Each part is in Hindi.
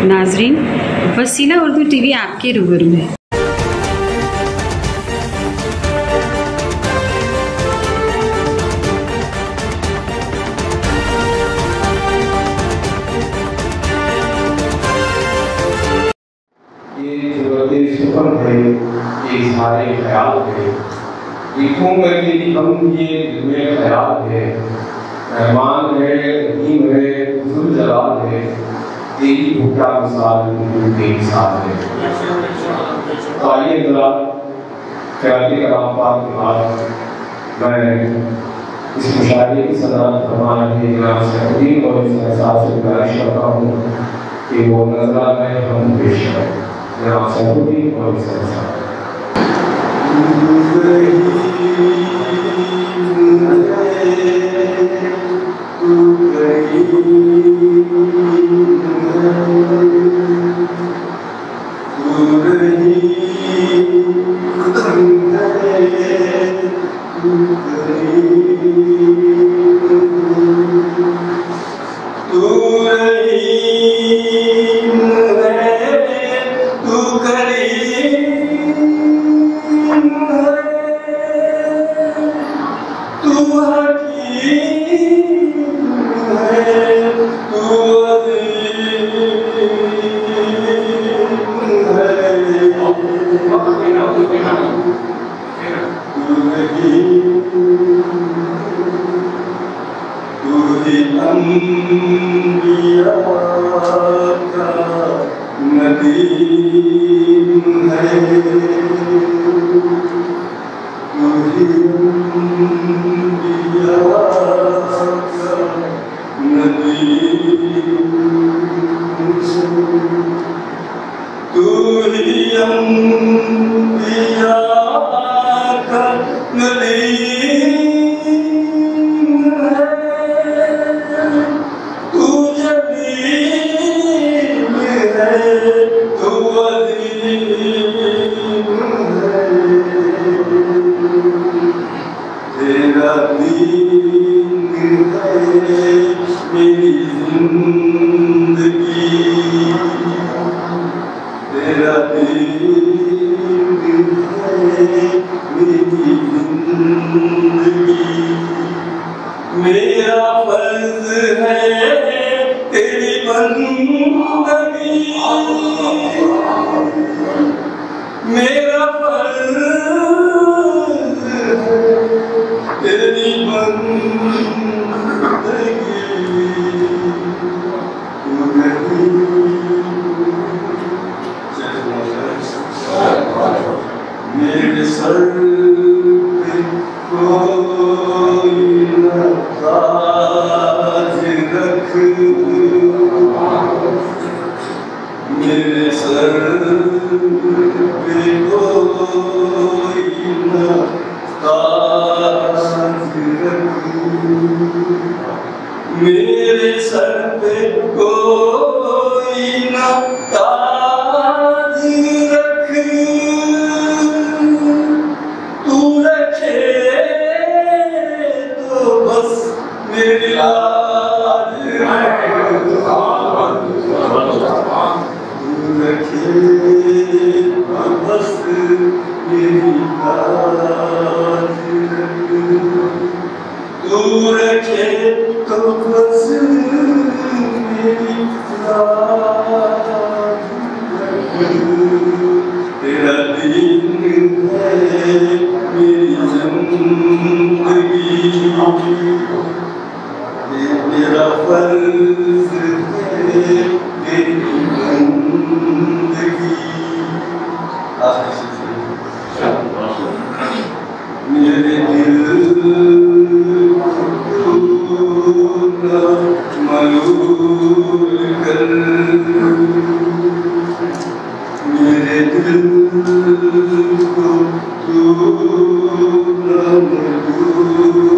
नाजरीन, वसीला उर्दू टीवी आपके रूबरू है। ये ज़रूरत सुपन है, ये इज़हारे ख्याल है, लिखूंगा कि हम ये में ख्याल है, रहमान है, रहीम है, ज़ुल जलाल है, तेरी भुट्टा मिसाल बेमिसाल है। तो आइए ज़रा ख्याली कलाम पाक के बाद मैं इस मुशायरे की सदारत फरमा रहे जनाब सैफुद्दीन और इस एहसास से गुजारिश करता हूँ कि वो नज़रा में हम पेश करें। जनाब सैफुद्दीन और इस एहसास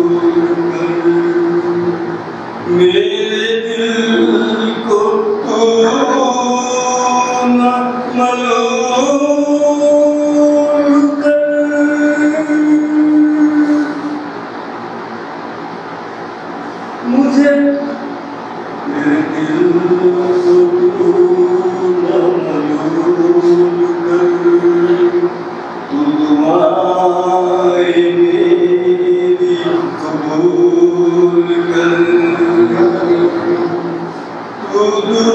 मेरे दिल को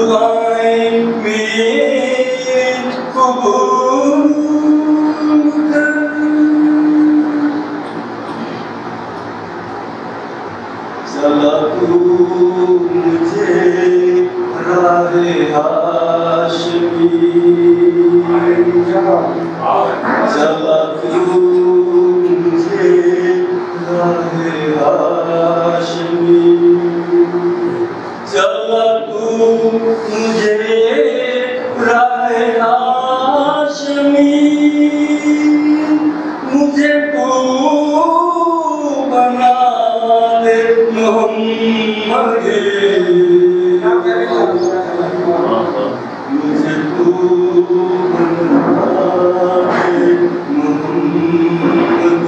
दुआएं मेरी कबूल कर। चला तू मुझे राहे हाशमी, चला तू मुझे राहे हाशमी, चला तू मुझे राहे हाशमी, मुझे तू बना दे मोहम्मद, मुझे तू बना दे मोहम्मद,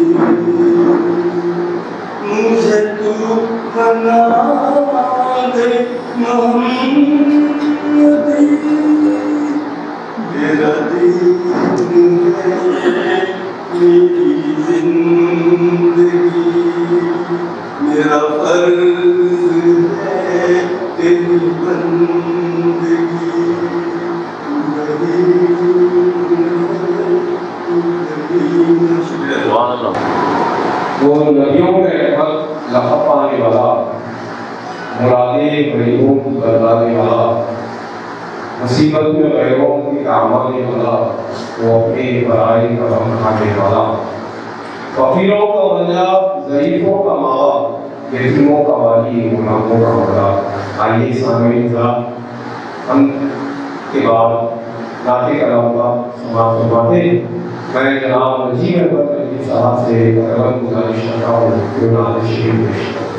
मुझे तू बना दे मोहम्मद। मेरा दीन है मेरी जिंदगी, मेरा फर्ज है तेरी बंदगी, वो नदियों में रहमत लहब पाने वाला, मुरादे गरीबों की बरदाने वाला, मुसीबत में गैरों की काम आने वाला, वो अपने बराई का गम खाने वाला, फकीरों का बंदा, ज़ईफों का मावा, यतीमों का वाली, गुलामों का मौला। आइए सामईन हम के बाद नाते कलाम का समाप्त करवाते। मैं जनाब नजीब अहमद अली साहब से अगर गुजारिश करता हूँ कि नात शरीफ पेश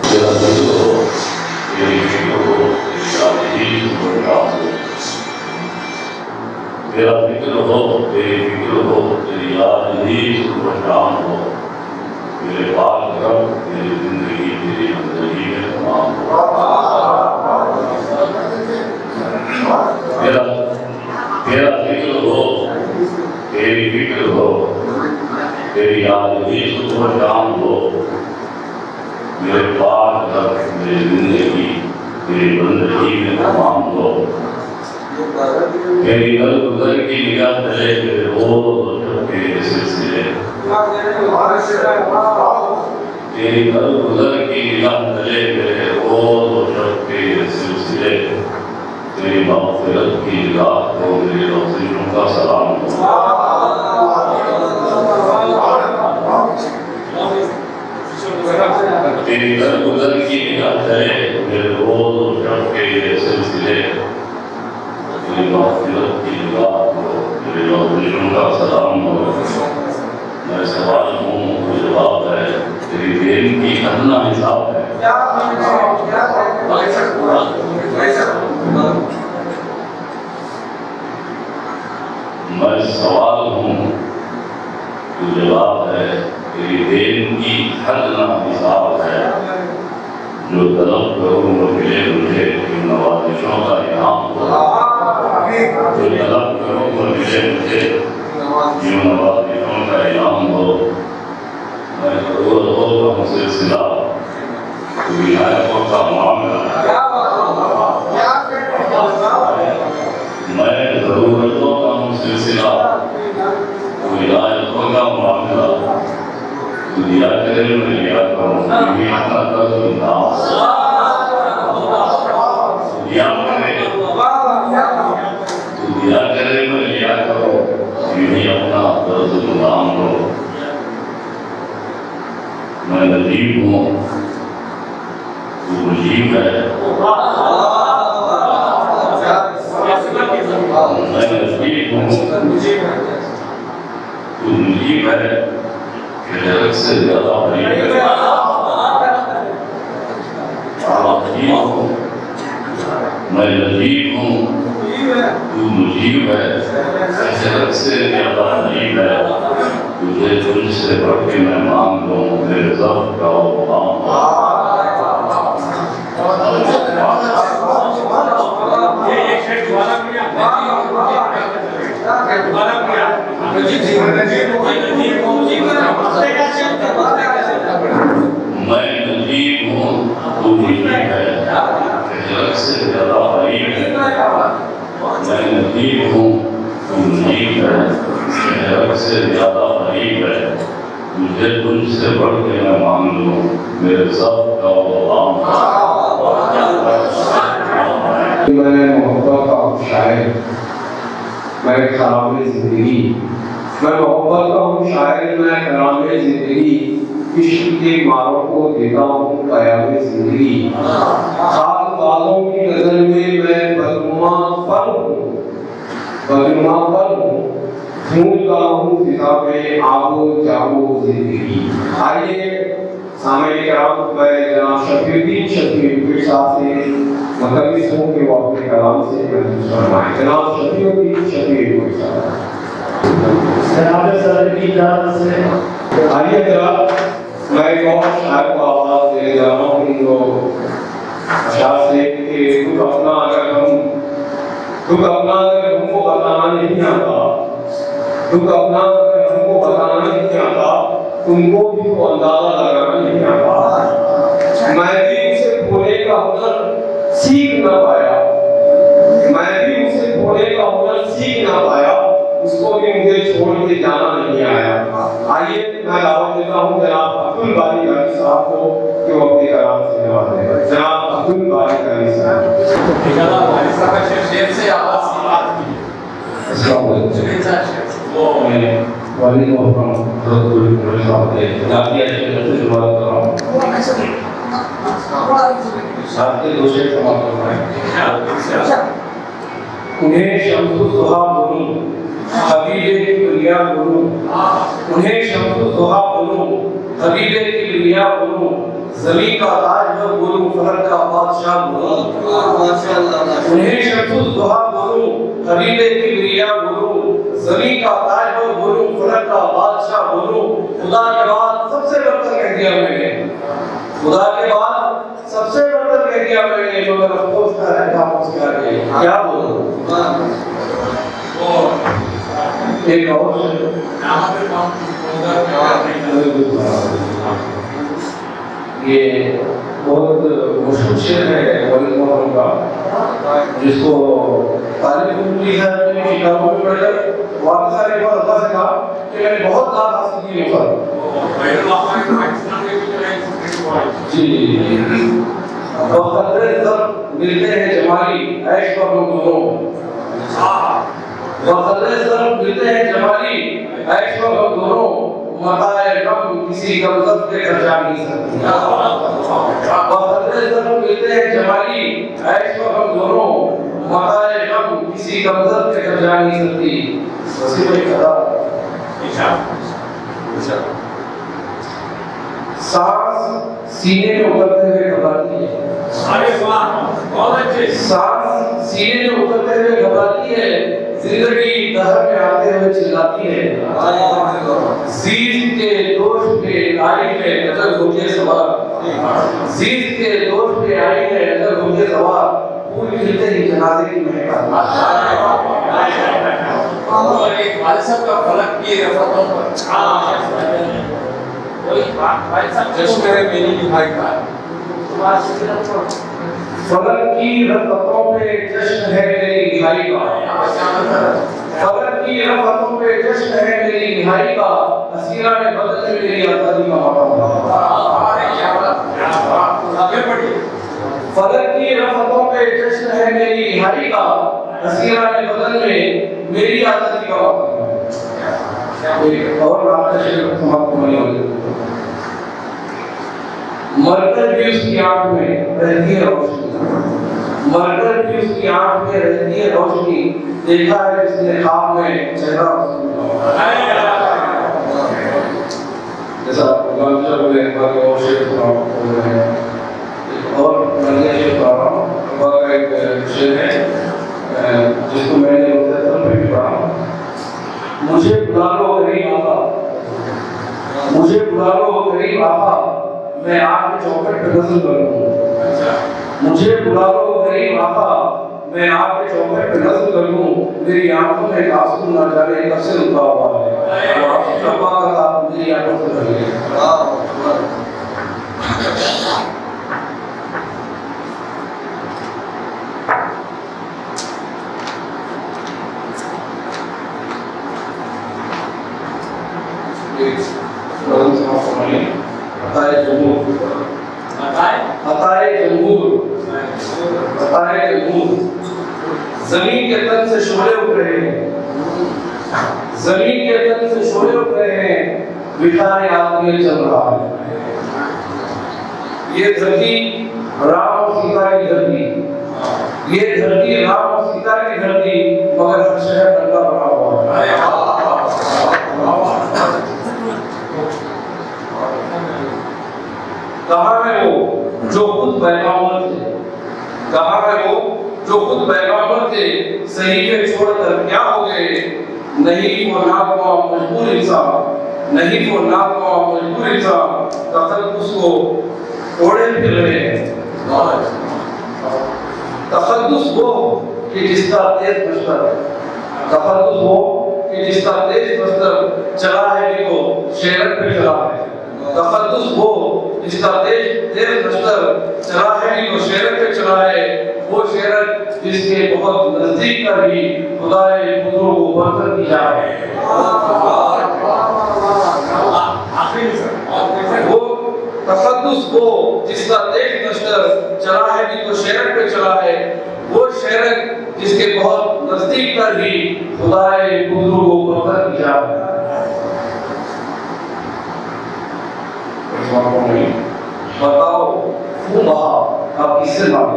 तेरा जिक्र हो, तेरी फिक्र हो, तेरी याद ही सुबह शाम हो, मेरे पाक रब मेरी जिंदगी तेरी बंदगी में तमाम हो। तेरा जिक्र हो, तेरी फिक्र हो, तेरी याद ही सुबह शाम हो, मेरे पाक रब मेरी जिंदगी तेरी बंदगी में तमाम हो। मेरी गल गुजर की निगाह तले मेरे रोज के सिलसिले, तेरी गल गुजर की निगाह तले मेरे रोज के सिलसिले, तेरी मग़फ़िरत की निगाह को मेरे रोज़ियों का सलाम हो। तेरी गल गुजर की निगाह तले मेरे रोज के सिलसिले, तेरी मग़फ़िरत की निगाह को मेरे रोज़ियों का सलाम हो। मैं सवाल हूँ तो जवाब है, तेरी देन की करना हिसाब है। मैं सवाल हूँ तो जवाब है, तेरी देन की करना हिसाब है। जो तलब करूँ वो मिले मुझे, नवाज़िशों का इनाम हो। जो तलब करूँ वो मिले मुझे, यूं नवाज़िशों का इनाम हो। मैं ज़रूरतों का सिलसिला, तू विनायकों का मामला। मैं ज़रूरतों का सिलसिला, तू विनायकों का मामला। तू दिया करे मैं लिया करूँ, दुनिया का कर्ज़ ना दिया करे, तू दिया करे मैं लिया करूँ, यूं अपना कर्ज़ गुलाम हो। मैं नजीब हूँ तू मुजीब है, मैं नजीब हूँ तू मुजीब है, फिर से ज़्यादा करीब है। मैं नजीब हूँ तू मुजीब है, से ज़्यादा करीब है। तुझे तुझसे बढ़ के मैं मांग लूँ, मेरे ज़ब्त का वो काम मैं नजीब हूँ तू मुजीब है, से ज़्यादा करीब है। मैं नजीब हूँ, तू मुजीब है, मेरे से ज़्यादा करीब है, मुझे तुझसे बढ़ के मैं मांग लूँ, मेरे सब का मैं मोहब्बत का शायर, मैं ख़राब ज़िंदगी, मैं मोहब्बत का हूँ शायर, मैं ख़राब ज़िंदगी, इश्क के मारों को देता हूँ क़याम ज़िंदगी। खाक वालों की नज़र में मैं बदनुमा फर हूँ, बदनुमा फर हूँ, ढूंढता हूँ फिज़ा में आबो जाबो ज़िंदगी। आइए सामने कराम, मैं जनाब शफीउद्दीन शफीक के साथ से मुतलबिस हूँ कि वो अपने कलाम से फरमाएं। जनाब शफीउद्दीन शफीक के साथ आइए जरा मैं एक और शायर को आवाज़ देने जा रहा हूँ उनको अशार से कि दुख अपना अगर हमको बताना नहीं आता, दुख अपना अगर हमको बताना नहीं आता, तुमको भी तो अंदाजा लगाना नहीं आता। मैं भी उसे खोने का हुनर सीख ना पाया, मैं भी उसे खोने का हुनर सीख ना पाया, उसको भी मुझे छोड़ के जाना नहीं आया। आइए मैं दावत देता हूँ जनाब अब्दुल बारी कानी साहब को कि वो अपने कलाम से नवाजें। जनाब अब्दुल बारी कानी साहब शेर से आवाज की बात की। वालेकुम अस्सलाम शुरुआत कर रहा हूँ। साथ दो शेर समाप्त करना है। उन्हें शम्सुद्दोहा बोलूं, हबीबे किबरिया बोलूं, उन्हें शम्सुद्दोहा बोलूं, हबीबे किबरिया बोलूं, ज़मीं का ताज बोलूं, फलक का बादशाह बोलूं। उन्हें शम्सुद्दोहा बोलूं, हबीबे किबरिया बोलूं, ज़मीं का ताज बोलूं, फलक का बादशाह बोलूं। खुदा के बाद सबसे बढ़कर कह दिया मैंने, खुदा के बाद सबसे बढ़कर कह दिया मैंने, मगर अफसोस का रहता उसके आगे क्या बोलूं। एक और ये बहुत मुश्किल शेर है वली मोहम्मद का, जिसको तारीफ मिली है अपनी किताबों में पढ़कर। वापस आने के बाद अल्लाह से कहा कि मैंने बहुत लाभ हासिल किए पर जी मिलते हैं जमाली ऐश पर हम दोनों, मिलते हैं जमाली ऐश पर हम दोनों, मताए गम किसी गमज़द के घर जा नहीं सकती। मिलते हैं जमाली ऐश पर हम दोनों, मताए गम किसी गमज़द के घर जा नहीं सकती। सांस सीने में उतरते हुए घबराती है, सांस सीने में उतरते हुए घबराती है, जिंदगी दहर में आते हुए चिल्लाती है। जीत के दोष पे आई है नजर होके सवार, जीत के दोष पे आई है नजर होके सवार, फूल खिलते ही जनाजे की महक का फलक की रफ़तों पर जश्न मेरी निभाई का, फलक की रफ़तों पे जश्न है मेरी रिहाई का, फलक की रफ़तों पे जश्न है मेरी रिहाई का, असीरा ने बदल में मेरी आज़ादी का फलक की रफ़तों पे जश्न है मेरी रिहाई का, असीरा ने बदल में मेरी आज़ादी का और आपका शेर समाप्त होने वाले। मरकर भी उसकी आंख में रहती है रोशनी, मरकर भी उसकी आंख में रहती है रोशनी, देखा है जिसने ख्वाब में चेहरा जैसा गांजा बोले बाकी और शेर समाप्त हो रहे हैं। और मैं ये बता रहा हूँ बाकी एक शेर है जिसको मैंने मुतअस्सिर में भी पढ़ा। मुझे बुला लो करीब आका, मुझे बुला लो करीब आका, मैं आपके चौखट पे नज़र करूं। मुझे बुला लो करीब आका, मैं आपके चौखट पे नज़र करूं। मेरी आंखों में आंसू ना जाने कब से रुका हुआ है, और आपकी कृपा का साथ मेरी आंखों से भर गया। जमीन के तन से शोले उठ रहे हैं, जमीन के तन से शोले उठ रहे हैं, बिखारे आदमी चल रहा है। ये धरती राम और सीता की धरती, ये धरती राम और सीता की धरती, मगर हर शहर नंगा बना हुआ है। कहाँ है वो जो खुद पैगंबर थे, कहाँ है वो जो खुद पैगंबर थे, सहीफे छोड़कर क्या हो गए? नहीं वो नाकवा मजबूर इंसान, नहीं वो नाकवा मजबूर इंसान, तखद्दुस को ओढ़े फिर रहे हैं। तखद्दुस वो कि जिसका तेज बस्तर, तखद्दुस वो कि जिसका तेज बस्तर चला है कि वो शेरत पे चला है। तखद्दुस वो जिसका तेज बस्तर चला है कि वो शेरत पे चला है, वो शेरत जिसके बहुत नजदीक का भी खुदाए बुजुर्ग को बरकत दी जाए। वो तखद्दुस वो जिसका तेज बस्तर चला है कि वो शेरत पे चला है, वो शेरत जिसके बहुत नजदीक का भी खुदाए बुजुर्ग को बरकत दी जाए। बताओ खून बहा अब किससे मांगे?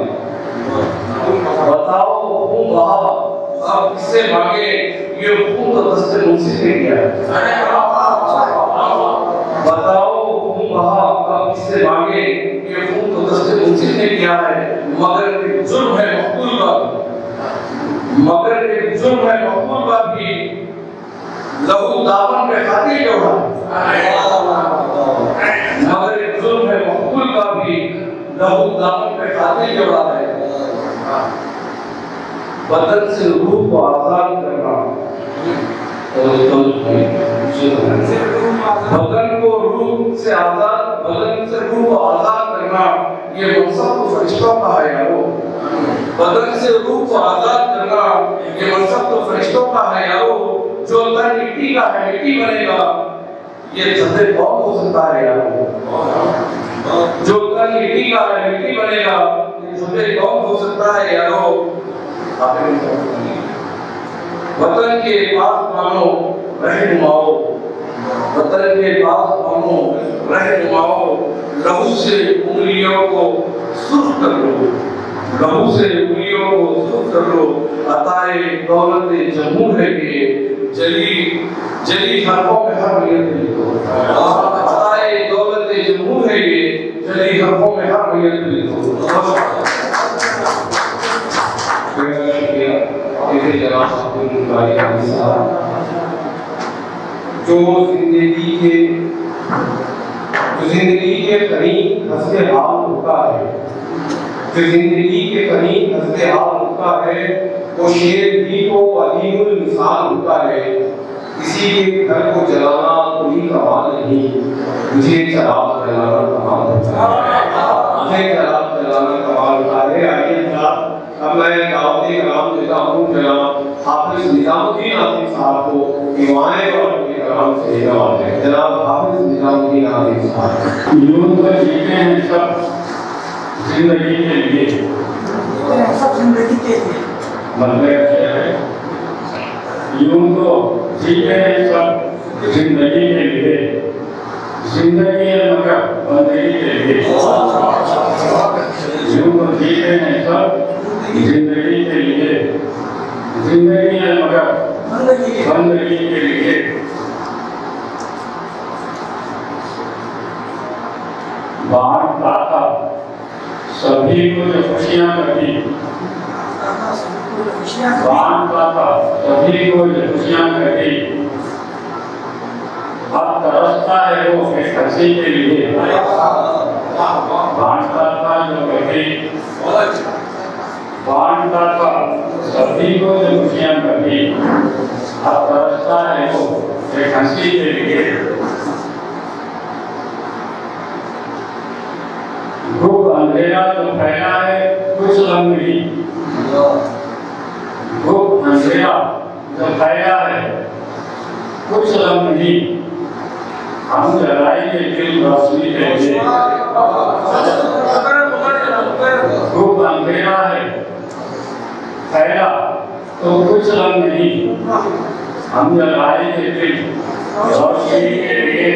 बताओ खून बहा अब किससे मांगे? ये खून तो दस्ते मुंसिफ ने किया है। बताओ खून बहा अब किससे मांगे? ये खून तो दस्ते मुंसिफ ने किया है, मगर एक जुर्म है मकबूल का, मगर एक जुर्म है मकबूल का भी लहू दामन पे खातिर क्यों है? मगर एक जुर्म है मकबूल का भी लहू दामन पे खातिर क्यों है? बदन से रूह को आजाद करना, बदन को रूह से आजाद, बदन से रूह को आजाद करना, ये मकसद तो फरिश्तों का है यारो। बदन से रूह को आजाद करना, ये मकसद तो फरिश्तों का है यारो। जो तन मिट्टी का है मिट्टी बनेगा, ये सदे कौन हो सकता है यारो? जो तन मिट्टी का है मिट्टी बनेगा, ये सदे कौन हो सकता है यारो? वतन के पास मानो रहनुमाओ, वतन के पास मानो रहनुमाओ, लहू से उंगलियों को सुर्ख कर लो, लहू से उंगलियों को सुर्ख कर लो। अताए दौलत जमूर है कि जली जली हरफों में हर नियत लिखो। अताए दौलत जमूर है कि जली हरफों में हर नियत लिखो। जो जिंदगी के फनी हंसते हाल होता है, जो जिंदगी के फनी हंसते हाल होता है, वो शेर भी को अलीमुल मिसाल होता है। किसी के घर को जलाना कोई कमाल नहीं, मुझे चराग जलाना कमाल होता है, मुझे चराग जलाना कमाल होता है। आइए अब मैं दावत कलाम देता हूँ जनाब हाफिज निजामुद्दीन आसिफ साहब को दुआएं और अपने कलाम से जवाब दें। जनाब हाफिज निजामुद्दीन आसिफ साहब। यूं तो जीते हैं सब जिंदगी के लिए, सब जिंदगी के लिए मतलब क्या है? यूं तो जीते हैं सब जिंदगी के लिए, जिंदगी है मगर बंदगी के लिए। यूं तो जीते हैं सब जिंदगी के लिए, जिंदगी है मगर बंदगी के लिए। बांटता था सभी को जो खुशियां कभी, बांटता था सभी को जो खुशियां कभी, अब तरसता है वो एक हंसी के लिए। बांटता था जो कभी, बांटता था सभी को जो खुशियां कभी, अब तरसता है वो एक हंसी के लिए। धूप अंधेरा जो फैला है कुछ रंग नहीं, धूप अंधेरा जो फैला है कुछ रंग नहीं, हम जलाएंगे दिल रोशनी के लिए। खूब अंधेरा है फैला तो कुछ रंग नहीं, हम जलाएंगे दिल रोशनी के लिए।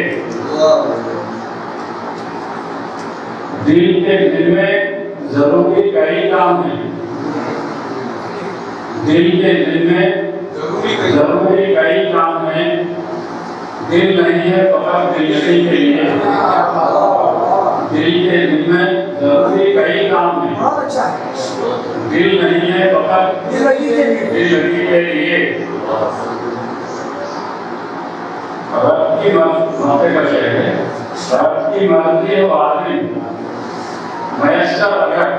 दिल के दिल में जरूरी कई काम है, दिल के दिल में जरूरी कई काम है। दिल नहीं है फकत दिलगी के लिए, दिल के दिल में जरूरी कई काम है। दिल नहीं है फकत दिलगी के लिए। रब की मर्जी का शेर है, रब की मर्जी हो आदमी मयस्सर अगर,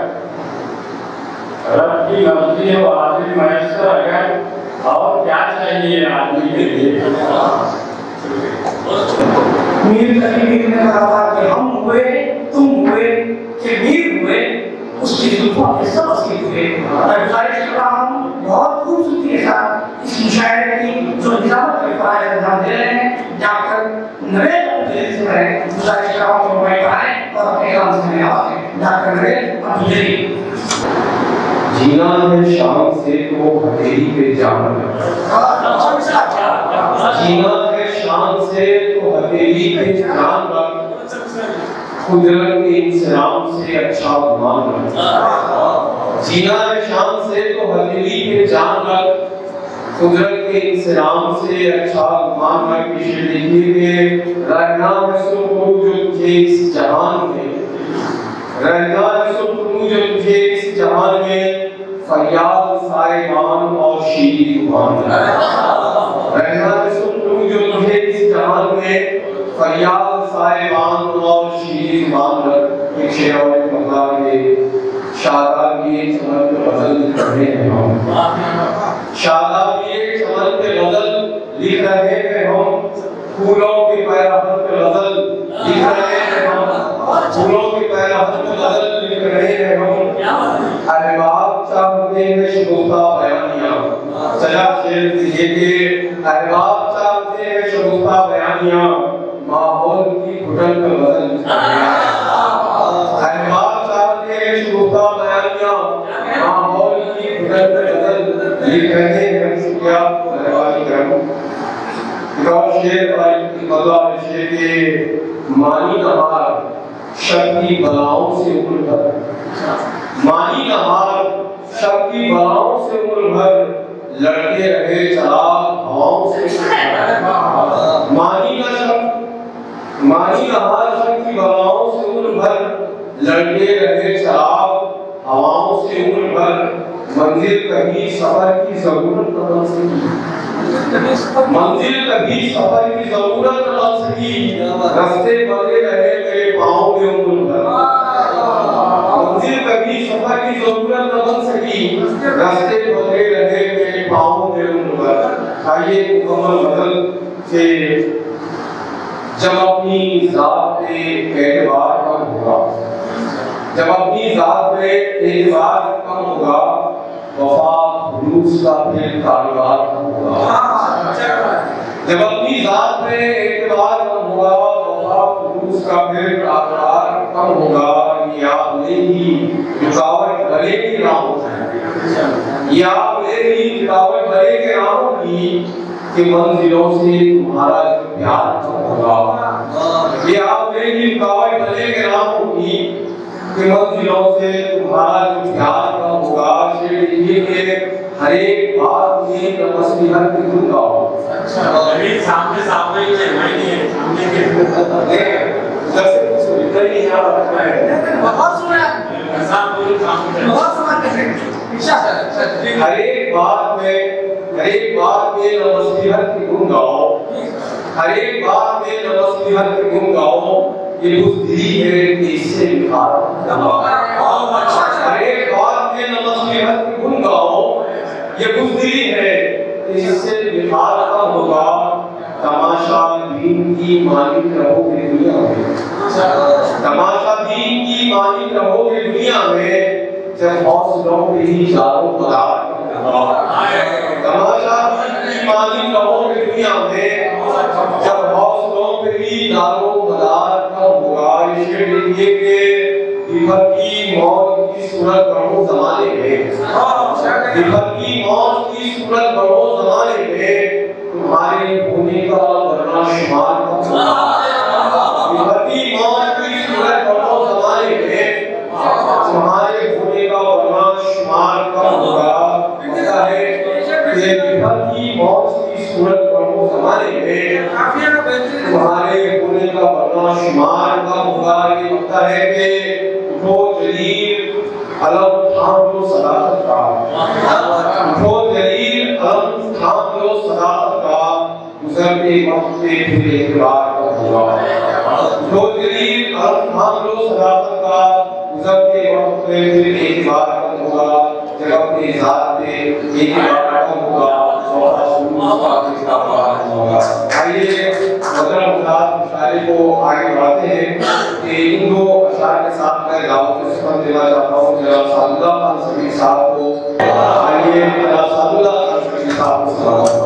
रब की मर्जी हो आदमी मयस्सर अगर, और क्या चाहिए आदमी के लिए। मीर तकलीफ ने कहा था कि हम हुए तुम हुए कि मीर हुए, उसकी जुल्फों के सब असली हुए। और गुजारिश करता हूँ बहुत खूबसूरती के साथ इस मुशायरे की जो निजामत के फराइज अंजाम दे रहे हैं डॉक्टर नरेंद्र अब्दुल से मैं गुजारिश करता हूँ कि वो आए और अपने काम से में आए। डॉक्टर नरेंद्र अब्दुल। जीना है शाम से तो हथेली पे जान रख, जीना है शाम से तो हथेली पे जान रख, कुदरत के इंतजाम से अच्छा गुमान रख। जीना है शाम से तो हथेली पे जान रख, कुदरत के इंतजाम से अच्छा गुमान रख। पिछले देखिए रहना है सुकून जो तुझे इस जहान में, रहना है सुकून जो तुझे इस जहान में, फरियाद साइबान और शीरी जुबान में। रहना है सुकून जो तुझे इस जहान में, फरियाद साइबान और शीरी जुबान में। एक शेर और एक मतलब ये शादाब ये चमन पे गजल लिख रहे हैं हम, शादाब ये चमन पे गजल लिख रहे हैं हम, फूलों के पैराहन पे गजल लिख रहे हैं हम, फूलों के पैराहन पे गजल लिख रहे हैं हम। अरे बाप चाहते हैं शगुफ्ता बयानिया, सजा शेर ये के अरे बाप चाहते हैं शगुफ्ता बयानिया, माहौल की घुटन पे गजल लिख रहे हैं। अरे बाप चाहते हैं शगुफ्ता बयानिया, माहौल की घुटन पे गजल लिख रहे हैं। शुक्रिया मेहरबानी करम। शेर मतलब शेर के मानी नहार शक्ति बलाओं से उम्र भर, मानी नहार शक्ति बलाओं से उम्र भर, लड़ते रहे चराग हवाओं से। मानी नहार शक्ति बलाओं से उम्र भर, लड़ते रहे चराग हवाओं से उम्र भर। मंजिल कभी सफर की जरूरत न बन सकी, मंजिल कभी सफर की जरूरत न बन सकी, रास्ते बदले रहे मेरे पाँव में उम्र भर। मंजिल कभी सफर की जरूरत न बन सकी, रास्ते बदले रहे मेरे पाँव में उम्र भर। आइए मुकम्मल बदल से जब अपनी जात पे एतबार कम होगा, जब अपनी जात पे एतबार कम होगा, वफा हुलूस का फिर कारोबार कम होगा। जब अपनी जात पे एतबार कम होगा, वफा हुलूस का फिर कारोबार कम होगा। या नहीं रुकावट भले की ना हो, या नहीं रुकावट भले के ना होगी कि मंजिलों से तुम्हारा जो प्यार कम होगा। ये आप मेरी रुकावट भले के ना होगी कि मंजिलों से तुम्हारा जो प्यार कम होगा। ये हर एक बात में नमस्कार की गुण गाओ। अच्छा अभी सामने सामने ही नहीं है, सामने के जैसे कुछ इतना ही याद रखना है। बहुत सुना ऐसा पूरी सामने बहुत सुना कैसे हर एक बात में नमस्कार की गुण गाओ, हर एक बात में नमस्कार की गुण गाओ। ये बुद्धि है कि इससे निखार, हर एक बात में नमस्कार की गुण गाओ। ये बुद्धि है कि इससे निखार कम होगा। तमाशा दीन की मालिक रहोगे दुनिया में, तमाशा दीन की मालिक रहोगे दुनिया में, जब हौसलों पे ही जारो पदार तमाशा दीन की मालिक रहोगे दुनिया में, जब हौसलों पे ही जारो की सूरत बढ़ो ज़माने में, विपत की मौत की सूरत बढ़ो ज़माने में, तुम्हारे होने का वरना शुमार कब होगा। विपत की मौत की सूरत बढ़ो ज़माने में, तुम्हारे होने का वरना शुमार कब होगा। पता है ये विपत की मौत की सूरत बढ़ो ज़माने में, तुम्हारे होने का वरना शुमार कब होगा। ये पता है कि उठो जलील अलम थाम लो सदाकत का, उठो जलील अलम थाम लो सदाकत का, गुजरते वक्त पे फिर इकरार कब होगा। उठो जलील अलम थाम लो सदाकत का, गुजरते वक्त पे फिर इकरार कब होगा। जब अपनी जात पे इकरार कब होगा और रसूल का होगा। आइए मदर मुराद मुशारे को आगे बढ़ाते हैं कि इन दो अशार के साथ मैं गाँव के सुपन देना चाहता हूँ जनाब सादुल्लाह खान समीर साहब को। आइए जनाब सादुल्लाह खान समीर साहब को सलाम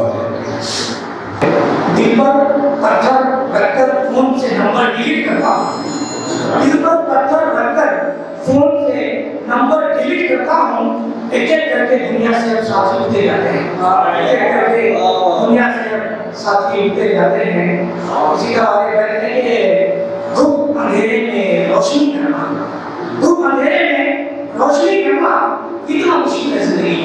दिल पर पत्थर रखकर फोन से नंबर डिलीट करता हूँ। दिल पर पत्थर रखकर फोन से नंबर डिलीट करता हूँ। एक एक करके दुनिया से अब साथी उठते जाते हैं, एक एक करके दुनिया से अब साथी उठते जाते हैं। इसी तरह आगे कहते हैं कि धूप अंधेरे में रोशनी करना, धूप अंधेरे में रोशनी करना कितना मुश्किल है जिंदगी।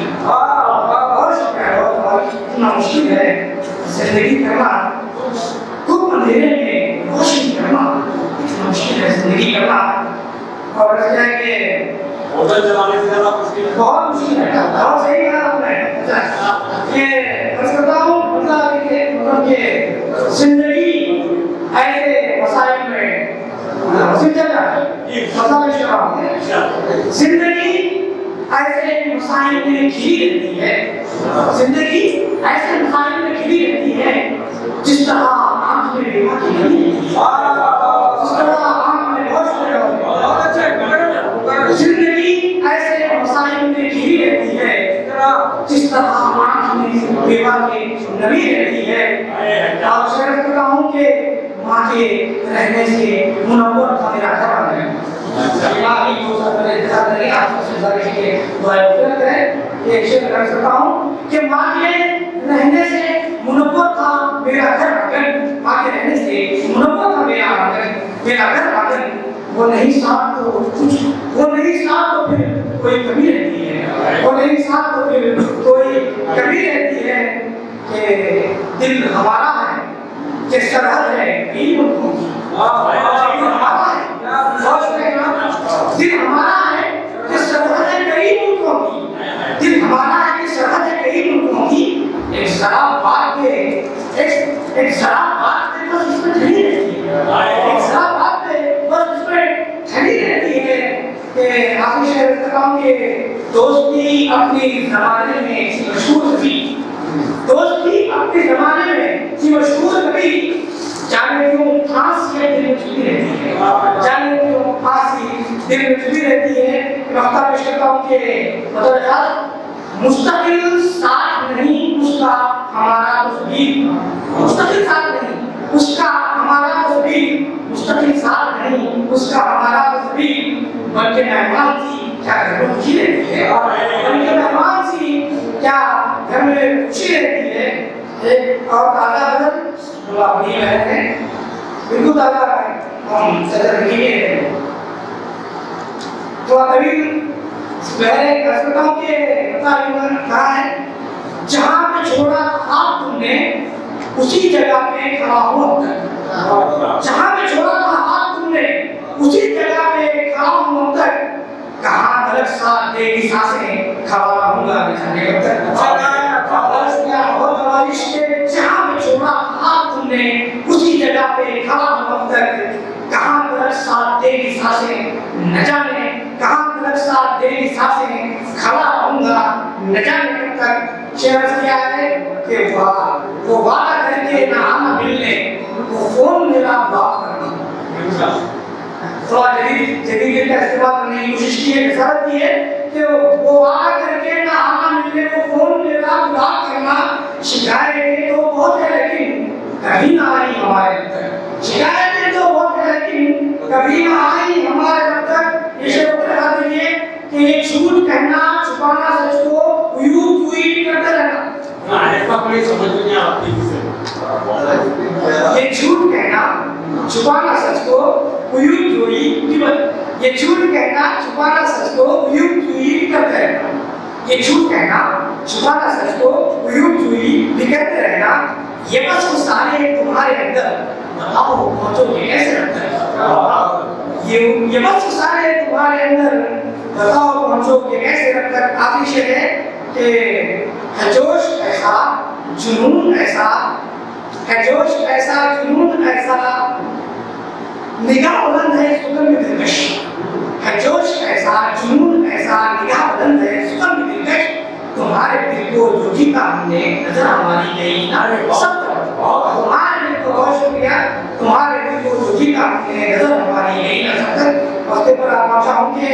इतना मुश्किल है जिंदगी करना, धूप अंधेरे में रोशनी करना इतना मुश्किल है जिंदगी करना। और क्या है कि होटल चलाने से ज़्यादा मुश्किल है, बहुत मुश्किल है। बहुत सही कहा आपने। ये मैं बताता हूँ मतलब कि जिंदगी ऐसे मसाइल में जिंदगी ऐसे मसाइल में घिरी रहती है, जिंदगी ऐसे मसाइल में घिरी रहती है जिस तरह आँख में बेबाकी नहीं रहती है, जिस तरह आँख में होश नहीं रहती है। जिंदगी ऐसे मसाइल में घिरी रहती है जिस तरह आँख में बेबाकी नहीं रहती है। और शेर कहता हूँ कि माँ के रहने से मुनव्वर था मेरा घर। ये शेर कर सकता हूँ कि माँ के रहने से मुनव्वर था मेरा घर, माँ के रहने से मुनव्वर था मेरा घर आंगन। वो नहीं साथ तो कुछ, वो नहीं साथ तो फिर कोई कमी रहती है, वो नहीं साथ तो फिर कोई कमी रहती है। कि दिल हमारा है कि सरहद है कई मुल्कों की, दिल हमारा है कि सरहद है कई मुल्कों की, दिल हमारा है कि सरहद है कई मुल्कों की। एक शराब बात पे एक शराब बात पे बस इसमें ठहरी रहती है, एक शराब बात पे बस इसमें ठहरी रहती है। कि आगे शेर कहता हूँ कि दोस्ती अपने जमाने में थी मशहूर कभी, दोस्ती अपने जमाने में थी मशहूर कभी, जाने क्यों फांसी दिल में छुपी रहती है, जाने क्यों फांसी दिल में छुपी रहती है। वक्ता पेश करता हूँ कि मतलब यार मुस्तकिल साथ नहीं उसका हमारा तस्वीर, मुस्तकिल साथ नहीं उसका हमारा तस्वीर, मुस्तकिल साथ नहीं उसका हमारा तस्वीर। बल्कि मेहमान सी क्या घर में खुशी रहती है, बल्कि मेहमान सी क्या घर में खुशी रहती है। एक और ताजा बदल जो अपनी बहन है बिल्कुल ताजा है, हम सदर रखिए तो कभी पहले कसरतों के बताइए कहा है जहाँ पे छोड़ा हाथ तुमने उसी जगह पे खड़ा हुआ, जहाँ पे छोड़ा था हाथ तुमने उसी जगह पे खड़ा हूँ तक, कहाँ तलक साथ देगी सांसें खड़ा रहूंगा जाने कब तक। जहाँ पे छोड़ा हाथ तुमने उसी जगह पे खड़ा हूँ तक, कहाँ तलक साथ देगी सांसें न जाने, कहाँ तलक साथ देगी सांसें खड़ा रहूंगा न जाने कब तक। शेर क्या है कि वो वादा करके ना आना मिलने, वो फोन मेरा ब्लॉक करना। तो जदीद का इस्तेमाल करने की कोशिश की है, शर्त की है कि वो वादा करके ना आना मिलने, वो फोन मेरा ब्लॉक करना। शिकायतें तो बहुत है लेकिन कभी ना आई हमारे अब तक, शिकायतें तो बहुत है लेकिन कभी ना आई हमारे अब तक। ये शेर बता दीजिए कि कहना, छुपाना सच को उयूई करते रहना। ऐसा कोई समझ नहीं आती किसे। ये झूठ कहना, छुपाना सच को उयूई, ये झूठ कहना, छुपाना सच को उयूई करते रहना। ये झूठ कहना, छुपाना सच को उयूई करते रहना। ये बस सारे तुम्हारे अंदर, बताओ पहुंचोगे कैसे रखकर? ये बस सारे तुम्हारे अंदर, बताओ पहुंचोगे कैसे रखकर? आखिरी शेर है कि है जोश ऐसा, जुनून ऐसा, है जोश ऐसा, जुनून ऐसा, निगाह बुलंद है सुगम में दिलकश। है जोश ऐसा, जुनून ऐसा, निगाह बुलंद है सुगम में दिलकश। तुम्हारे दिल को जो जीता हमने, नजर हमारी गई ना सब तुम्हारे दिल को, बहुत शुक्रिया। तुम्हारे दिल को जो जीता हमने, नजर हमारी गई ना सब तक। वक्ते पर आप चाहूंगे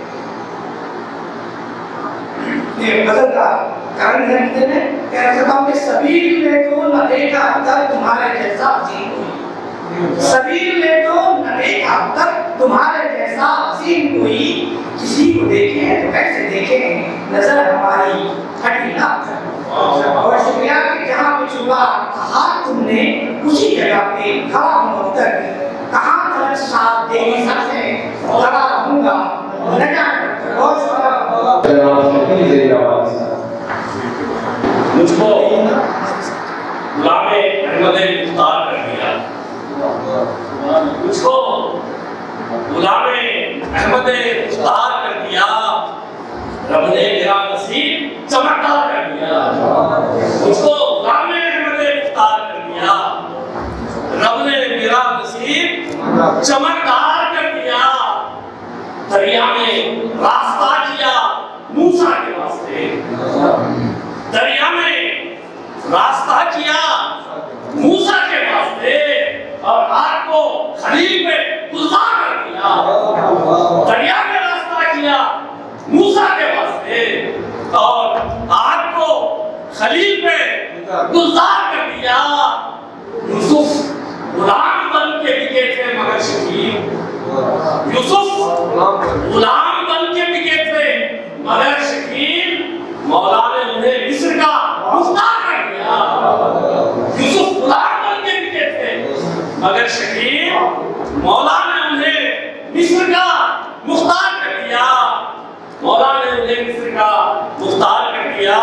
ये गजल का कारण है मुझे ने कह रहा हूं कि सबील में तो न देखा तक तुम्हारे जैसा हसीन कोई, सबील में तो न देखा तक तुम्हारे जैसा हसीन कोई। किसी को देखे तो कैसे देखे, नजर हमारी हटी ना। बहुत शुक्रिया कि जहाँ पे छुपा हाथ तुमने, उसी जगह पे खड़ा हूँ अब तक। कहाँ तक साथ देगी सबसे लगा रहूंगा न जाने। बहुत शुक्रिया। मुझको गुलामे अहमद मुख्तार कर दिया, मुझको गुलामे अहमद मुख्तार कर दिया। रब ने मेरा नसीब चमकदार कर दिया, मुझको गुलामे अहमद मुख्तार कर दिया। रब ने मेरा नसीब चमकदार कर दिया। दरिया में रास्ता किया मूसा के वास्ते, दरिया में रास्ता किया मूसा के वास्ते, और आग को खलील पे गुलजार कर दिया। दरिया में रास्ता किया मूसा के वास्ते, और आग को खलील पे गुलजार कर दिया। यूसुफ गुलाम बन के बिके थे मगर शकील, यूसुफ गुलाम बन के बिके थे मगर शकील। मौला ने उन्हें मिस्र का मुख्तार कर दिया। यूसुफ गुलाम बन के बिके थे मगर शकील, मौला ने उन्हें मिस्र का मुख्तार कर दिया। मौला ने उन्हें मिस्र का मुख्तार कर दिया।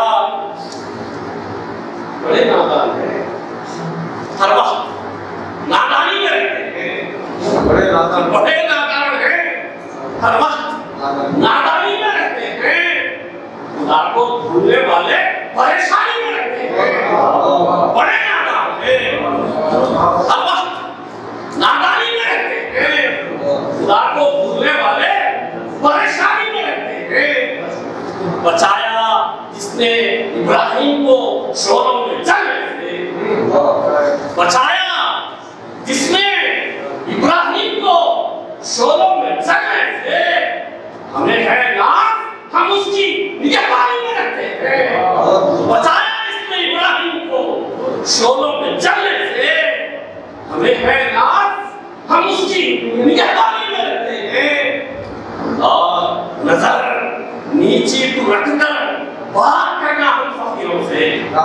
बड़े नादान हैं, हर वक्त नादानी में रहते हैं, बड़े नादान हैं, हर वक्त नादानी में रहते हैं। खुदा को भूलने वाले परेशानी में रहते हैं, बड़े नादान हैं, हर वक्त नादानी में रहते हैं। खुदा को भूलने वाले परेशानी में रहते हैं। बचाया जिसने इब्राहिम को शोरों में जलने से, बचाया जिसने इब्राहिम को शोरों में जलने से। हमें है नाज, हम उसकी निगहबानी में रखते हैं। बचाया जिसने इब्राहिम को शोरों में जलने से। हमें है नाज, हम उसकी निगहबानी में रखते हैं। और नजर नीचे तू रखकर बात करना हम फकीरों से,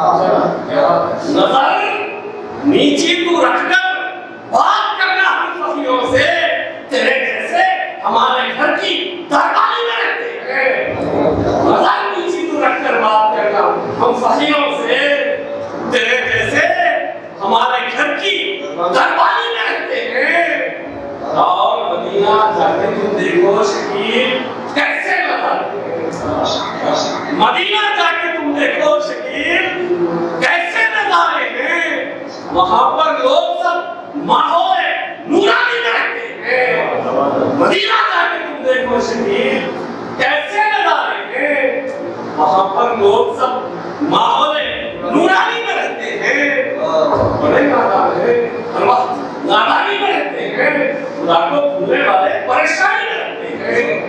नजर नीचे तू रखकर बात करना हम फकीरों से। तेरे जैसे हमारे घर की दरबारी में रहते हैं। नजर नीचे तू रखकर बात करना हम फकीरों से। तेरे जैसे हमारे घर की दरबारी में रहते हैं। और मदीना जाके तुम देखो शकील कैसे लगा, मदीना जाके तुम देखो शकील कैसे नजारे हैं। वहां पर लोग सब माहौल नूरानी में रहते हैं। मदीना जाके तुम देखो शकील कैसे नजारे हैं। वहां पर लोग सब माहौल नूरानी में रहते हैं। बड़े नादान हैं, हर वक्त नादानी में रहते हैं। खुदा को भूलने वाले परेशानी में रहते हैं।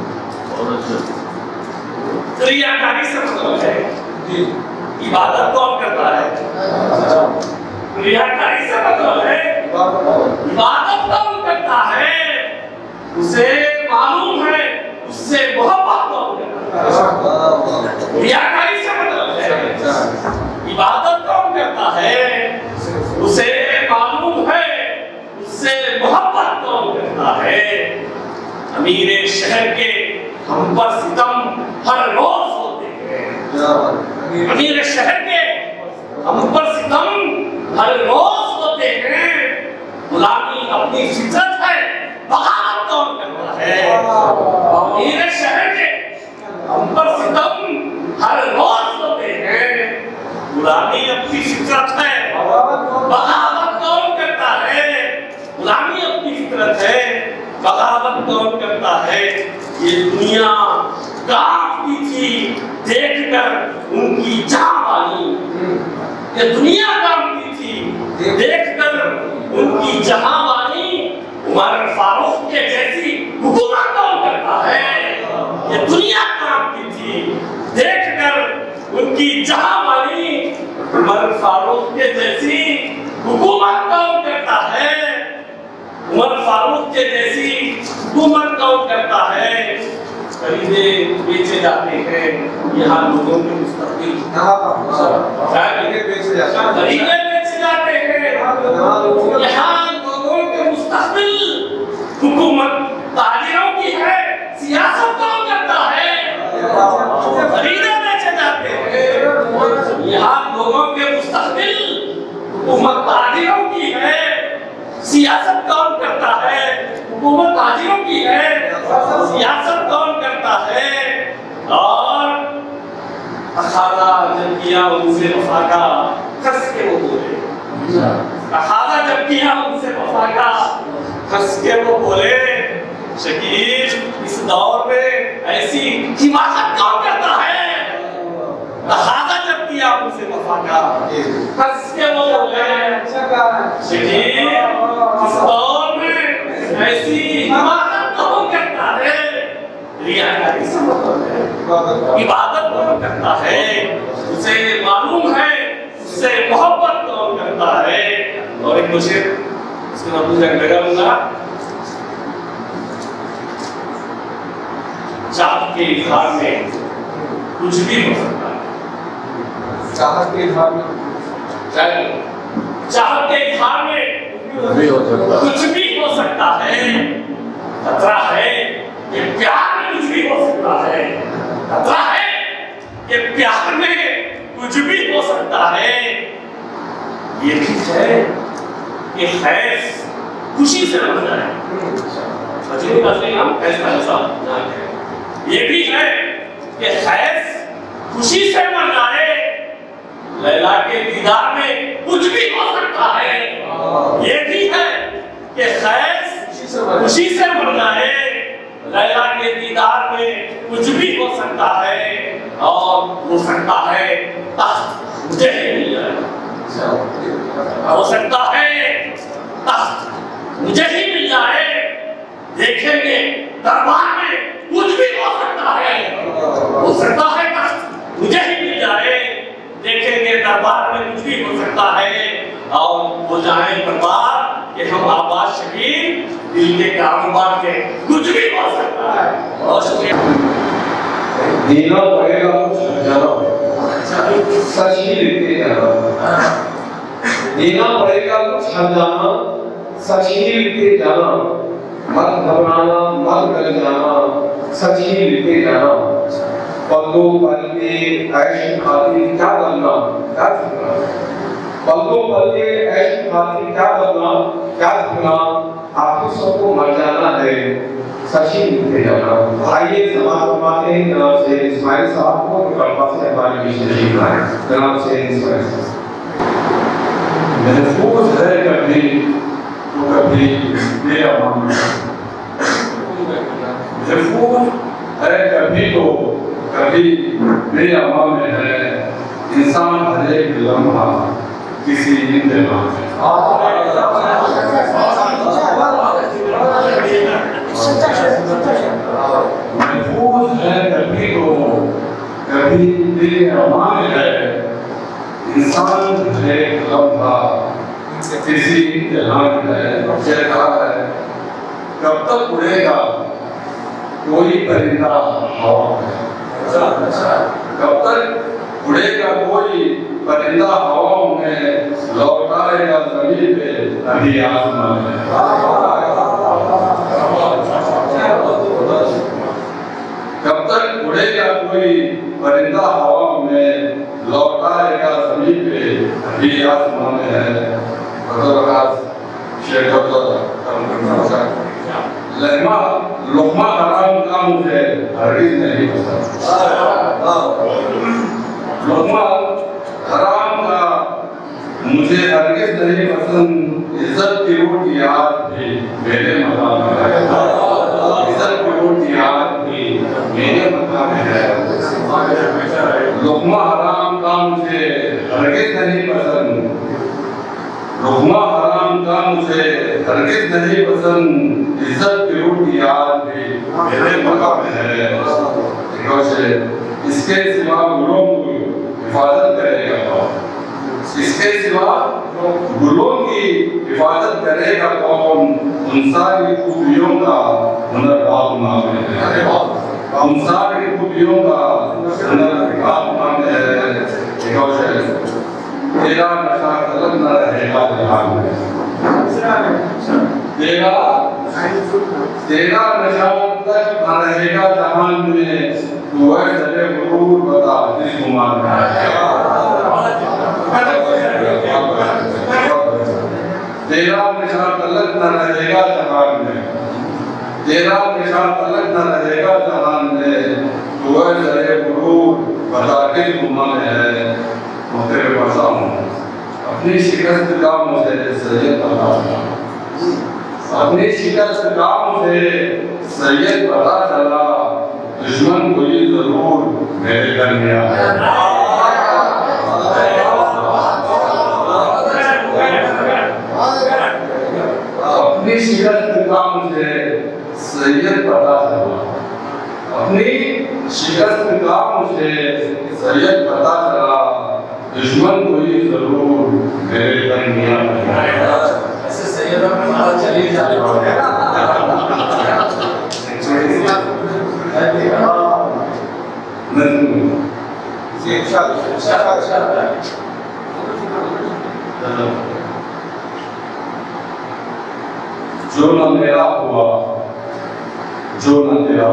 क्रियाकारी से मतलब है इबादत कौन करता है? क्रियाकारी से मतलब है इबादत कौन करता है? उसे मालूम है उससे मोहब्बत कौन करता है। रियाकारी से मतलब है। इबादत कौन करता है उसे मालूम है, उससे मोहब्बत कौन करता है। अमीर शहर के हम पर सितम हर रोज होते हैं। अमीर शहर के हम पर सितम हर रोज होते हैं। गुलामी अपनी फितरत है, बगावत कौन करता है। अमीर शहर के हम पर सितम हर रोज होते हैं। गुलामी अपनी फितरत है, बगावत कौन करता है। गुलामी अपनी फितरत है, बगावत कौन करता है। ये दुनिया कांपती थी देखकर उनकी जान वाली। ये दुनिया कांपती थी देखकर उनकी जहां वाली। उमर फारूक के जैसी हुकूमत कौन करता है। ये दुनिया कांपती थी देखकर उनकी जहां वाली। उमर फारूक के जैसी हुकूमत कौन करता है। उमर फारूक के जैसी हुकूमत कौन करता है। खरीदे बेचे जाते हैं यहाँ लोगों के मुस्तकबिल। खरीदे बेचे जाते हैं यहाँ लोगों के मुस्तकबिल। हुकूमत ताजिरों की है, सियासत कौन करता है। खरीदे बेचे जाते हैं यहाँ लोगों के मुस्तकबिल। हुकूमत ताजिरों की है, सियासत कौन करता है। हुकूमत ताजिरों की है, सियासत कौन करता है। और अखाड़ा जब किया उनसे वफा का कस के वो बोले। अखाड़ा जब किया उनसे वफा का कस के वो बोले। शकील इस दौर में ऐसी हिमाकत कौन करता है। अखाड़ा जब किया उनसे वफा का कस के वो बोले। शकील इस दौर में ऐसी हिमाकत कौन करता है। रियाकारी से मतलब है, इबादत कौन करता है। उसे मालूम है, उससे मोहब्बत कौन करता है। और एक मुझे इसके बाद मुझे लगाऊंगा। चाहत के इजहार में कुछ भी हो सकता है। चाहत के इजहार में चाहत के इजहार में कुछ भी हो सकता है। खतरा है कि प्यार में कुछ भी हो सकता है। खतरा है कि प्यार में कुछ भी हो सकता है। ये भी है कि खैस खुशी से मर जाए। ये भी है कि खैस खुशी से मर जाए। लैला के दीदार में कुछ भी हो सकता है। ये भी है कि खैस खुशी से मर जाए। लैला के दीदार में कुछ भी हो सकता है। और हो सकता है तख्त मुझे ही मिल जाए। हो सकता है तख्त मुझे ही मिल जाए। देखेंगे दरबार में कुछ भी हो सकता है। हो सकता है तख्त मुझे ही मिल जाए। देखेंगे दरबार में कुछ भी हो सकता है। और हो जाए बर्बाद कि हम आबाद शकील दिल के कारोबार के कुछ भी हो सकता है। और शुक्रिया। देना पड़ेगा कुछ हर्जाना, सच ही लिखते जाना। देना पड़ेगा कुछ हर्जाना, सच ही लिखते जाना। मत घबराना, मत डर जाना, सच ही लिखते जाना। पल्लो पल के ऐश खातिर क्या करना, क्या झुकना। पल्लो पल के ऐश खातिर क्या करना, क्या झुकना। आखिर सबको मर जाना है, सच ही लिखते जाना। आइए समाप्त करवाते हैं जनाब से इस्माइल साहब को कलमा से हमारे बीच तशरीफ लाए। जनाब से इस्माइल साहब। महफूज है कभी तो कभी बेअमान। महफूज है कभी तो कभी बेअमान में है। इंसान हर एक लम्हा किसी इंतज़ाम में। महफूज है कभी तो कभी बेअमान में है। इंसान हर एक लम्हा किसी इंतज़ाम में है। कब तक उड़ेगा कोई परिंदा हवा में। कब तक उड़ेगा कोई परिंदा हवाओं में, लौटाएगा जमीन पे अभी आसमान में। कब तक उड़ेगा कोई परिंदा हवाओं में, लौटाएगा जमीन पे अभी आसमान में है। लुक़मा हराम का मुझे हरगिज़ नहीं पसंद। लुक़मा हराम का मुझे हरगिज़ नहीं पसंद। इज्जत की रोटी आज भी मेरे मकाम में है। इज्जत की रोटी आज भी मेरे मकाम में है। लुक़मा हराम का मुझे हरगिज़ नहीं पसंद। लुक़मा हराम का मुझे हरगिज़ नहीं पसंद। इज्जत की रोटी आज भी मेरे मकाम में है। इसके सिवा गुलों की हिफाजत करेगा। इसके सिवा गुलों की हिफाजत करेगा कौन? उन सारी खूबियों का हुनर आसमान में है। उन सारी खूबियों का हुनर आसमान में है। तेरा नशा तलब न रहेगा जहान में। तेरा नशा तक न रहेगा जहान में। तू है चले गुरूर बता जिस गुमान में। तेरा नशा तलब न रहेगा जहान में। तेरा नशा तलब न रहेगा जहान में। तू है चले गुरूर बता जिस गुमान में है। तेरे पासा हूँ अपनी शिकस्त का मुझे सैयद पता चला। अपनी शिकस्त का मुझे सैयद पता चला। दुश्मन कोई जरूर मेरे घर में आया। अपनी शिकस्त का मुझे सैयद पता चला। अपनी शिकस्त का मुझे सैयद पता चला। दुश्मन कोई जरूर मेरे दरमियान आएगा। ऐसे सैयदों में बात चली जा रही है। जो न मेरा हुआ, जो न तेरा,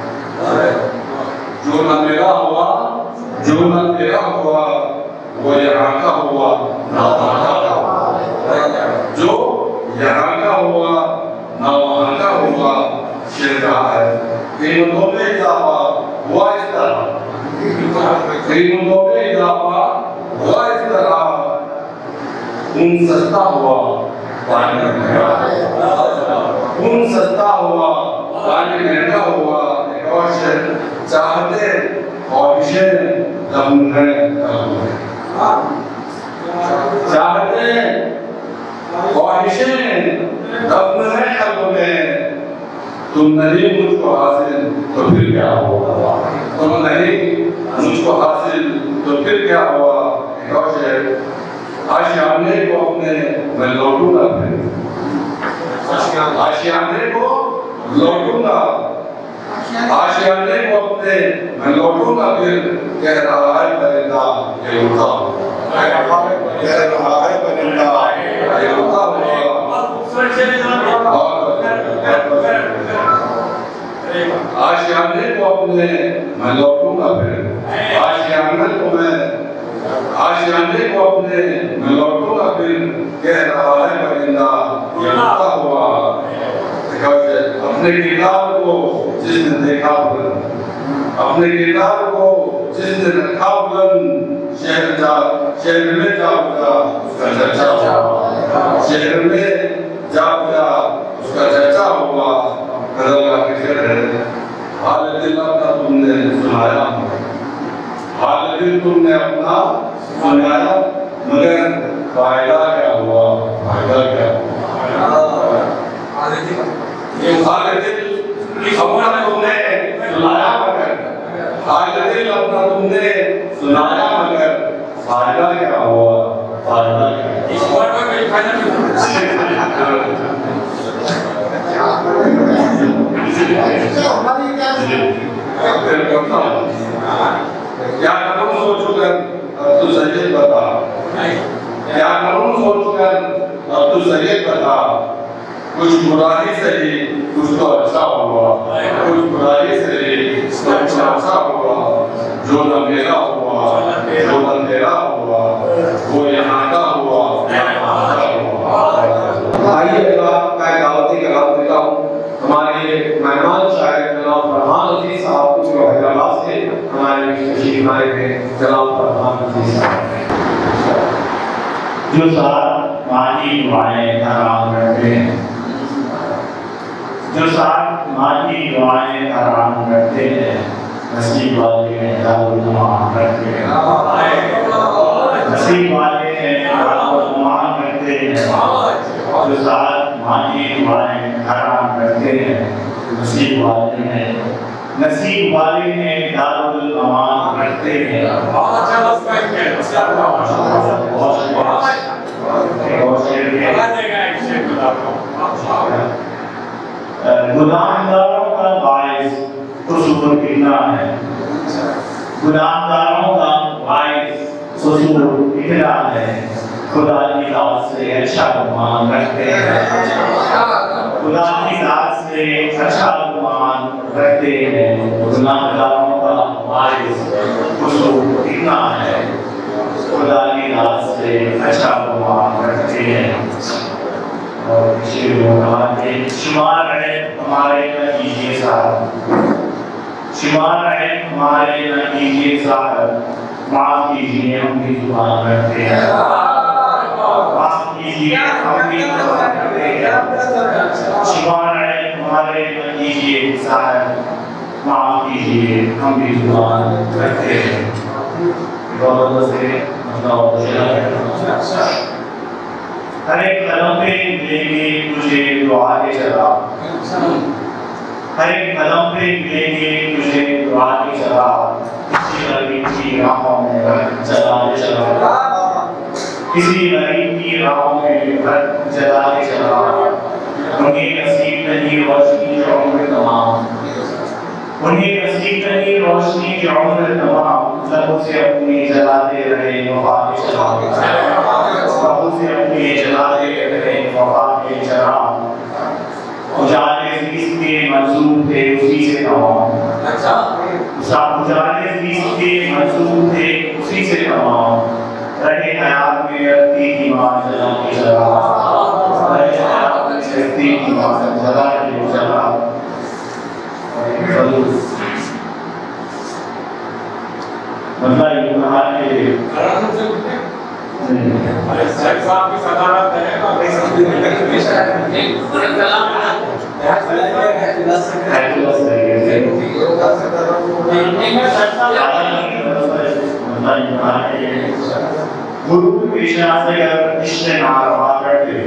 जो न मेरा हुआ, जो न तेरा हुआ, वो यहाँ का हुआ ना वहाँ का हुआ। जो यहाँ का हुआ ना वहाँ का हुआ। शेर कहा है कीमतों में इजाफा हुआ इस तरह। कीमतों में इजाफा हुआ इस तरह। खून सस्ता हुआ पानी महंगा। खून सस्ता हुआ पानी महंगा हुआ। एक और शेर चाहते ख्वाहिशें दम है चाहते ख्वाहिशें दफ्न है कल्ब में। तुम नहीं मुझको हासिल तो फिर क्या हुआ। तुम नहीं मुझको हासिल तो फिर क्या हुआ। आशियाने को अपने मैं लौटूंगा फिर। आशियाने को लौटूंगा। आशियाने को अपने मैं लौटूंगा फिर। कह रहा है परिंदा ये उठा। कह रहा है परिंदा ये उठा हुआ। आशियाने को अपने मैं लौटूंगा फिर। आशियाने को अपने मैं लौटूंगा फिर। कह रहा है परिंदा ये उठा हुआ। अपने किरदार को जिसने देखा बुलंद, अपने किरदार को जिसने रखा बुलंद। शहर में जा बजा उसका चर्चा हुआ। शहर में जा बजा उसका चर्चा हुआ। हाल दिल अपना तुमने सुनाया। हाल दिल तुमने अपना सुनाया। मगर फायदा क्या हुआ। फायदा क्या हुआ। ये हाल दिल अपना तुमने सुनाया मगर। हाल दिल अपना तुमने सुनाया मगर फायदा क्या हुआ। फायदा क्या। इस बार में कोई फायदा नहीं। क्या करूं सोचकर अब तू सही बता, क्या करूं सोचकर अब तू सही बता, कुछ बुराई से ही कुछ तो अच्छा हुआ, कुछ बुराई से ही कुछ अच्छा हुआ, जो न मेरा हुआ जो न तेरा हुआ वो यहाँ का हुआ। आइए मैं दावती कलाम देता हूँ हमारे मेहमान शायर जनाब फरहान अजीज साहब को, जो हैदराबाद से हमारे तशरीफ आए थे। जनाब फरहान अजीज साहब जो साथ माजी दुआएं आराम करते हैं, जो साथ माजी दुआएं आराम करते हैं, नसीब वाले हैं दारुल-उम्मान करते हैं, नसीब वाले हैं दारुल-उम्मान करते हैं। जो साथ माजी दुआएं आराम करते हैं, नसीब वाले हैं दारुल-उम्मान करते हैं। बहुत अच्छा रिस्पेक्ट है, गुलामदारों का बाइस कसूर कितना है, गुलामदारों का बाइस कसूर कितना है, खुदा की दात से अच्छा गुमान रखते हैं, खुदा की दात से अच्छा गुमान रखते हैं। गुलामदारों का बाइस कसूर कितना है, खुदा की दात से अच्छा गुमान रखते हैं। और शुमार है हमारे नतीजे साहब, शुमार है हमारे नतीजे साहब, माफ कीजिए हम भी जुबान करते हैं, माफ कीजिए हम भी जुबान करते हैं। शुमार है हमारे नतीजे साहब, माफ कीजिए हम भी जुबान करते हैं। हर एक कदम पे मिलेंगे तुझे दुआ के शराब, हर एक कदम पे मिलेंगे तुझे दुआ के शराब, किसी गरीब की राहों में जला के शराब, किसी गरीब की राहों में जला के शराब। उन्हें नसीब नहीं रोशनी जो उम्र तमाम, उन्हें नसीब नहीं रोशनी जो उम्र तमाम, लबों से अपनी जलाते रहे वफा के शराब, लबों से अपनी जलाते रहे वफा के शराब। उजाले जिसके मंसूब थे उसी से तमाम, उजाले जिसके मंसूब थे उसी से तमाम, रहे हयात में रखती की मां जला के शराब, रहे हयात में रखती की मां जला के शराब। मतलब ये कहा कि साहब की सदारत है, गुरु विश्वास अगर इश्क़ नारवा करते,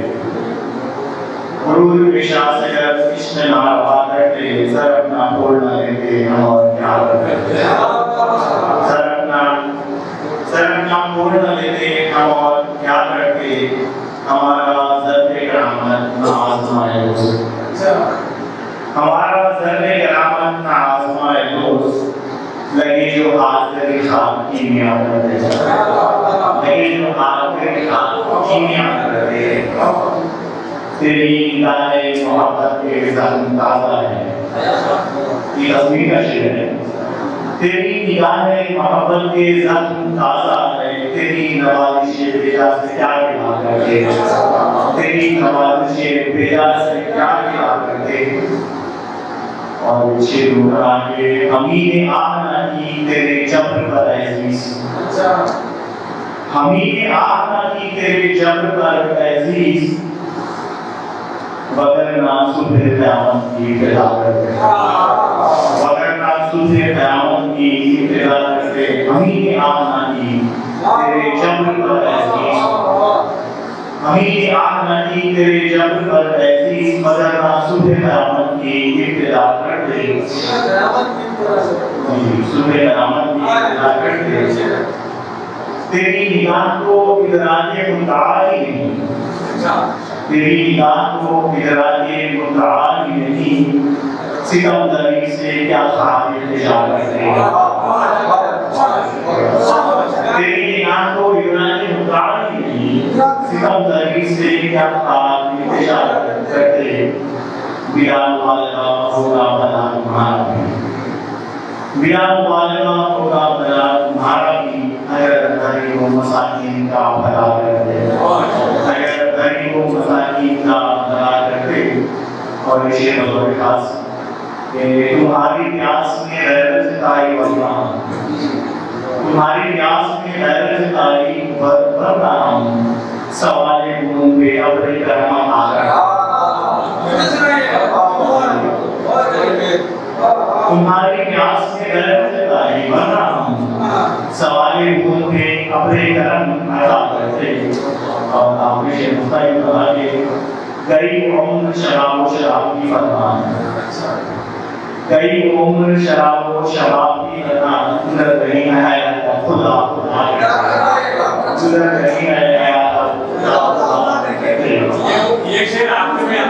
गुरु विश्वास अगर इश्क़ नारवा करते, सर अपना खोल न लेते हम और क्या करते, सर अपना खोल न लेते हम और क्या करते। हमारा ज़र्फ़े करामत न आज़माए दोस्त, हमारा ज़र्फ़े करामत न आज़माए दोस्त, लगे जो हाथ तेरे खाक कीमिया करते, लगे जो हाथ तेरे खाक कीमिया करते। तेरी निगाहें मोहब्बत के जख्म ताज़ा है, ये तस्वीर का शेर है। तेरी निगाहें मोहब्बत के जख्म ताज़ा है, तेरी नवाज़िशें बेजा से क्या गिला करते, तेरी नवाज़िशें बेजा से क्या गिला करते। और शेर कहा कि हमीने आना की तेरे जब्र पर अज़ीज़, हमीने आना की तेरे जब्र पर अज़ीज़, वगरना सुबह क़यामत की इब्तिदा करते, वगरना सुबह क़यामत की इब्तिदा करते। हमीने आना की तेरे जब्र पर अज़ीज़, हमीने आना की तेरे जब्र पर अज़ीज़, वगरना सुबह क़यामत की इब्तिदा करते, सुबह क़यामत की इब्तिदा करते। तेरी निगाह को इदराके मुताली नहीं, तेरी निगाह को इदराके मुताली नहीं, सितमगरी से क्या ख्वाब इंतजार करते, तेरी आंखों यूनानी मुद्राएं सितम दरी से क्या करते बिलाल वाला होगा भला तुम्हारा बिलाल वाला होगा भला तुम्हारा भी अगर गरीबों मसाकीन का भला करते अगर गरीबों मसाकीन का भला करते। और ये बतौर खास तुम्हारी प्यास में गैरत जताई वरना तुम्हारी प्यास में गैरत जताई वरना सवाल खून पे अबरे करना आ रहा तुम्हारी प्यास में गैरत जताई वरना सवाल खून पे अबरे करम अदा करते। और आपने ये मुताबिक कहा कि गरीब उम्र शराब की फरमान गरीब उम्र शराब की फरमान गुजर रही है खुदा खुदा गुजर रही है ये शेर आपके में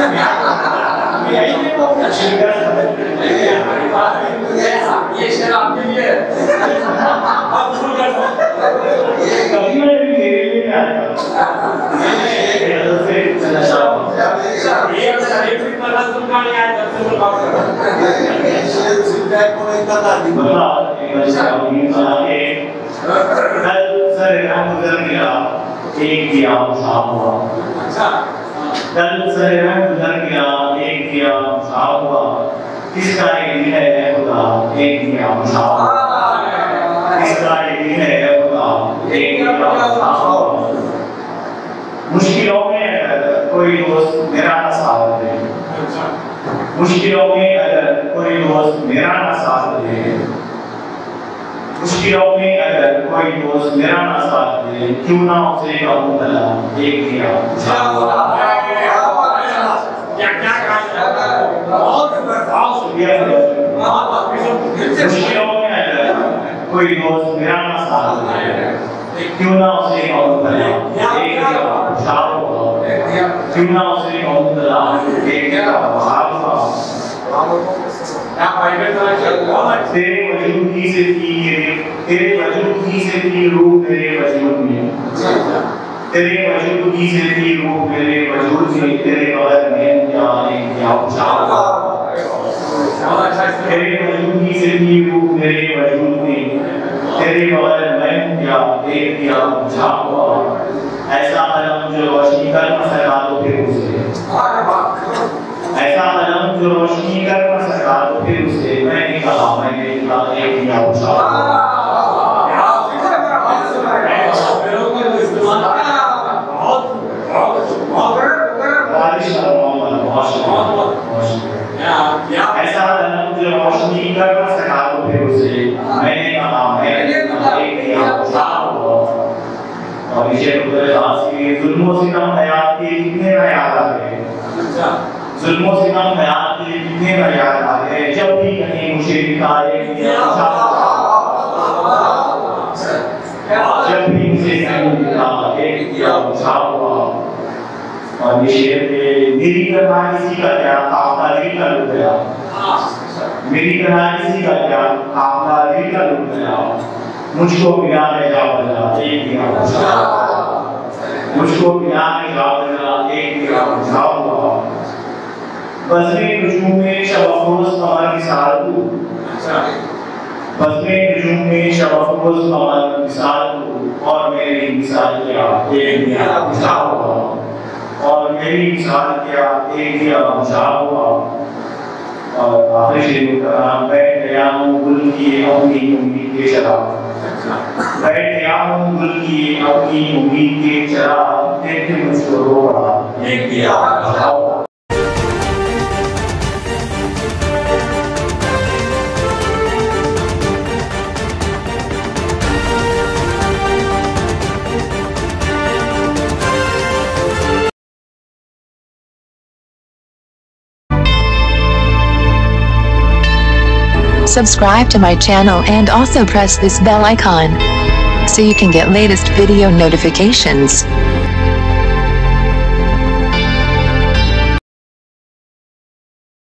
ये शेर आपके लिए अब शुरू कर कभी मैं भी तेरे लिए आया ये शरीफ इतना सुनना नहीं आया जब से बोल एक दिया साफ हुआ कल सरेरा गुजर गया एक दिया साफ हुआ किसका एक दिन है खुदा एक दिया साफ हुआ किसका एक दिन है खुदा एक दिया साफ हुआ। मुश्किलों में अगर कोई दोस्त मेरा ना साथ दे मुश्किलों में अगर कोई दोस्त मेरा ना साथ दे मुश्किलों में अगर कोई दोस्त मेरा ना साथ दे क्यों ना उसे कहूँ भला एक दिया क्या बहुत मुश्किलों में अगर कोई दोस्त मेरा ना साथ दे क्यों ना उसे कहूँ भला एक दिया क्यों ना उसे कहूँ भला एक दिया तेरे वजूदी से थी रूह मेरे वजूद में तेरे वजूदी से थी रूह मेरे वजूद में तेरे बगैर मैं क्या तेरे वजूदी से थी रूह मेरे वजूद में तेरे बगैर मैं क्या बुझा हुआ। ऐसा अलम जो रोशनी कर न सका तो फिर उसे ऐसा अलम जो रोशनी कर न सका तो फिर उसे मैंने कहा एक दिया बुझा ऐसा अलम जो रोशनी कर न सका तो फिर उसे मैंने कहा एक दिया बुझा। और इसे खास की जुल्मों सितम हयात के कितने याद आ गए जुल्मों सितम हयात के कितने याद आ गए जब भी कहीं मुझे दिखाए जब भी मुझे कहीं दिखा बुझा हुआ। और ये शेर मेरी तरह किसी का क्या आपका दिल का लुट गया मेरी तरह किसी का क्या आपका दिल का लुट गया मुझको मिला है जा बजा एक दिया मुझको मिला है जा बजा एक दिया बुझा हुआ। बज़्मे नजूम में शबअफ़रोज़ कमर मिसाल तू बज़्मे नजूम में शबअफ़रोज़ कमर मिसाल तू और मेरी मिसाल क्या एक दिया बुझा हुआ और मेरी मिसाल क्या एक दिया बुझा हुआ। और आखिरी शेर का बैठ गया हूँ गुल की अपनी उम्मीद के शराब बैठ गया हूँ गुल की अपनी उम्मीद के चराग देखते मुझको रो पड़ा एक दिया बुझा हुआ। Subscribe to my channel and also press this bell icon so you can get latest video notifications.